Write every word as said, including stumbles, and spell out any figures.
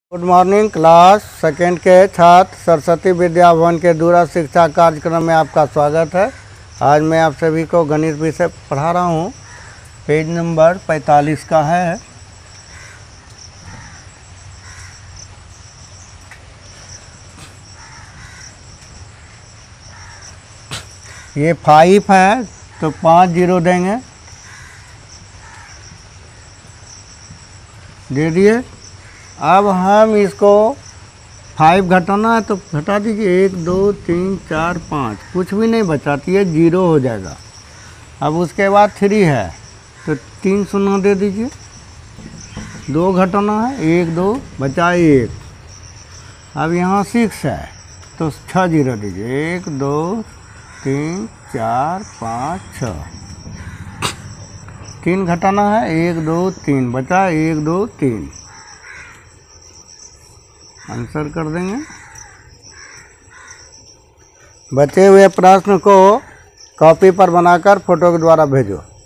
Good morning class second के छात्र सरस्वती विद्या भवन के दूरस्थ शिक्षा कार्यक्रम में आपका स्वागत है। आज मैं आप सभी को गणित विषय पढ़ा रहा हूँ। पेज नंबर पैंतालीस का है। ये फाइव है तो पाँच जीरो देंगे, दे दिए। अब हम इसको फाइव घटाना है तो घटा दीजिए, एक दो तीन चार पाँच, कुछ भी नहीं बचाती है, जीरो हो जाएगा। अब उसके बाद थ्री है तो तीन शून्य दे दीजिए, दो घटाना है, एक दो बचा एक। अब यहाँ सिक्स है तो छः जीरो दीजिए, एक दो तीन चार पाँच छः, तीन घटाना है, एक दो तीन बचा, एक दो तीन, आंसर कर देंगे। बचे हुए प्रश्न को कॉपी पर बनाकर फोटो के द्वारा भेजो।